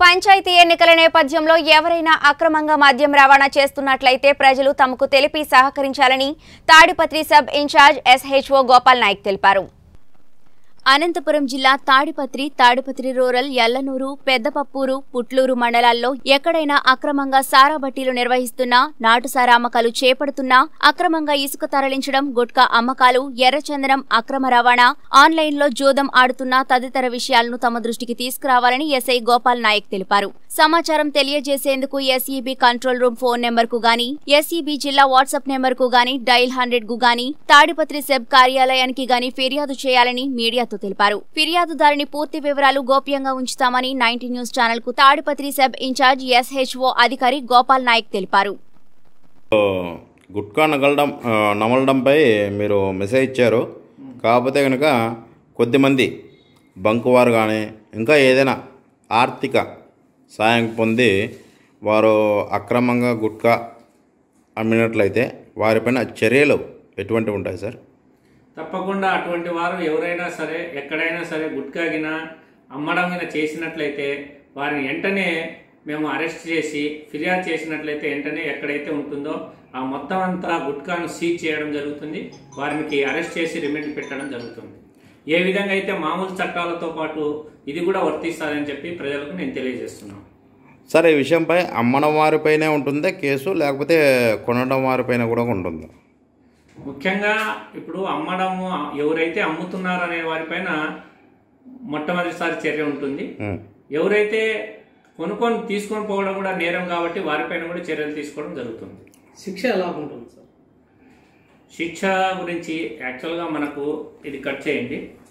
పంచాయతీ ఎన్నికల నేపథ్యంలో ఎవరైనా అక్రమంగా మద్యం రవాణా చేస్తున్నట్లయితే ప్రజలు తమకు తెలిపి సహకరించాలని Tadipatri sub incharge SHO Gopal Nayak తెలిపారు. అనంతపురం జిల్లా తాడిపత్రి రూరల్, యల్లనూరు, పెద్దపప్పూరు, పుట్లూరు మండలాల్లో ఎక్కడైనా అక్రమంగా సారా బట్టీలు నిర్వహిస్తున్నా, నాటుసారా అమ్మకాలు చేపడుతున్నా, అక్రమంగా ఇసుక తరలించడం, గుట్కా అమ్మకాలు, ఎర్రచందనం అక్రమ రవాణా, ఆన్లైన్లో జూదం ఆడుతున్నా తదితర విషయాలను తమ దృష్టికి తీసుకురావాలని ఎస్ఐ గోపాల్ నాయక్ తెలిపారు. సమాచారం తెలియజేసేందుకు ఎస్ఈబీ కంట్రోల్ రూమ్ ఫోన్ నెంబర్కు గాని, ఎస్ఈబీ జిల్లా వాట్సాప్ నెంబర్కు గాని, డైల్ 100కు గాని, తాడిపత్రి సెబ్ కార్యాలయానికి గాని ఫిర్యాదు చేయాలని మీడియాతో తెలిపారు. ఫిర్యాదుదారుని పూర్తి వివరాలు గోప్యంగా ఉంచుతామని 90 న్యూస్ ఛానల్ కు తాడిపత్రి సబ్ ఇన్ఛార్జ్ ఎస్హెచ్ఓ అధికారి గోపాల్ నాయక్ తెలిపారు. గుట్కా నమలడంపై మీరు మెసేజ్ ఇచ్చారు. కాకపోతే కనుక కొద్దిమంది బంకువారు కానీ ఇంకా ఏదైనా ఆర్థిక సాయం పొంది వారు అక్రమంగా గుట్కా అమ్మినట్లయితే వారిపైన చర్యలు ఎటువంటివి ఉంటాయి సార్? తప్పకుండా అటువంటి వారు ఎవరైనా సరే ఎక్కడైనా సరే గుట్కా గిన అమ్మడం గిన చేసినట్లయితే వారిని వెంటనే మేము అరెస్ట్ చేసి ఫిర్యాదు చేసినట్లయితే వెంటనే ఎక్కడైతే ఉంటుందో ఆ మొత్తం అంతా గుట్కాను సీజ్ చేయడం జరుగుతుంది. వారికి అరెస్ట్ చేసి రిమాండ్ పెట్టడం జరుగుతుంది. ఏ విధంగా అయితే మామూలు చట్టాలతో పాటు ఇది కూడా వర్తిస్తారని చెప్పి ప్రజలకు నేను తెలియజేస్తున్నాను. సార్, ఈ విషయంపై అమ్మడం వారిపైనే ఉంటుందా కేసు, లేకపోతే కొనడం వారిపైన కూడా ఉంటుందా? ముఖ్యంగా ఇప్పుడు అమ్మడము ఎవరైతే అమ్ముతున్నారో అనే వారిపైన మొట్టమొదటిసారి చర్య ఉంటుంది. ఎవరైతే కొనుక్కొని తీసుకొని పోవడం కూడా నేరం కాబట్టి వారిపైన కూడా చర్యలు తీసుకోవడం జరుగుతుంది. శిక్ష ఎలా ఉంటుంది సార్? శిక్ష గురించి యాక్చువల్గా మనకు ఇది కట్ చేయండి.